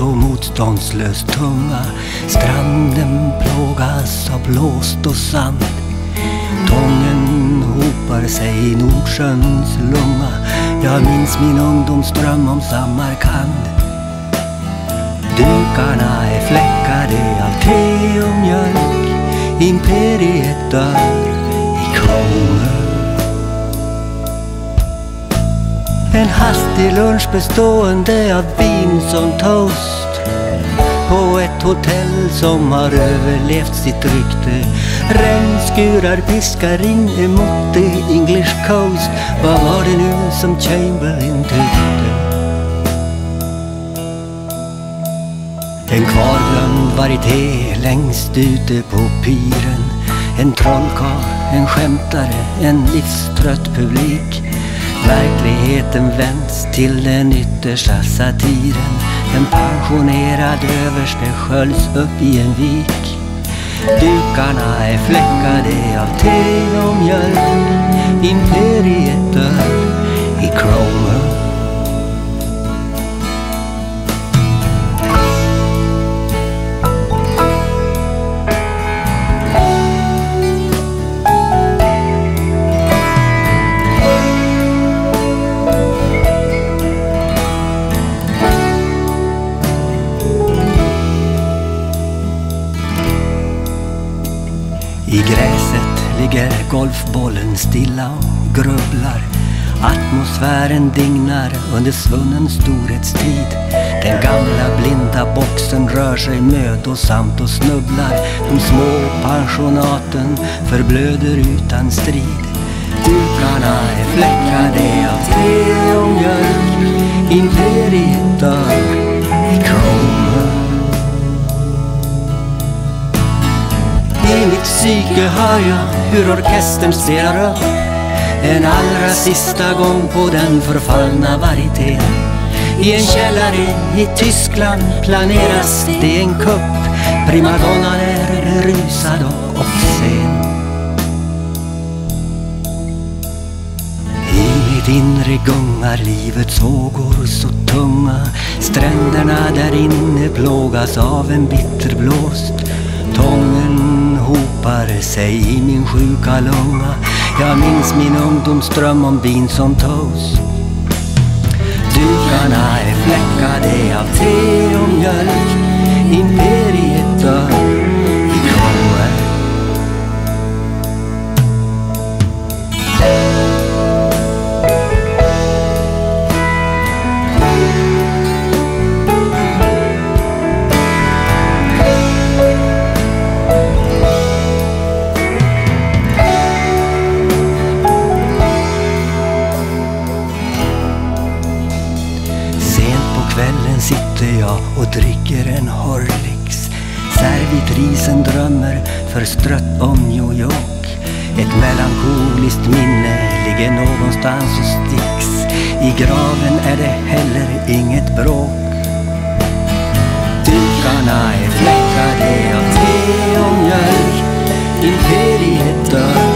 så motståndslöst tunga. Stranden plågas av blåst och sand. Tången hopar sig i Nordsjöns lunga. Jag minns min ungdomsdröm om Samarkand. Dukarna är fläckade av te och mjölk. Imperiet dör i Cromer. En hastig lunch bestående av vin som toast på ett hotell som har överlevt sitt rykte. Regnskurar piskar in emot the English coast. Vad var det nu som Chamberlain tyckte? En kvarglömd varieté längst ute på piren. En trollkarl, en skämtare, en livstrött publik. Verkligheten vänds till den yttersta satiren. En pensionerad överste sköljs upp i en vik. Dukarna är fläckade av te och mjölk. Imperiet dör i Cromer. I gräset ligger golfbollen stilla och grubblar. Atmosfären dignar under svunnen storhetstid. Den gamla blinda boxen rör sig mödosamt och snubblar. De små pensionaten förblöder utan strid. Dukarna är fläckade av te och mjölk. Imperiet dör i Cromer. I mitt psyke hör jag hur orkestern spelar upp en allra sista gång på den förfallna varietén. I en källare i Tyskland planeras det en kupp. Primadonnan är rusad och obscen. I mitt inre gungar livets vågor så tunga. Stränderna där inne plågas av en bitter blåst. Tången hopar sig i min sjuka lunga. Jag minns min ungdomsdröm om vin som toast. Dukarna är fläckade av te och mjölk. Imperiet dör i Cromer. Kvällen sitter jag och dricker en Horlicks. Servitrisen drömmer förstrött om New York. Ett melankoliskt minne ligger någonstans och sticks. I graven är det heller inget bråk. Dukarna är fläckade av te och mjölk. Imperiet dör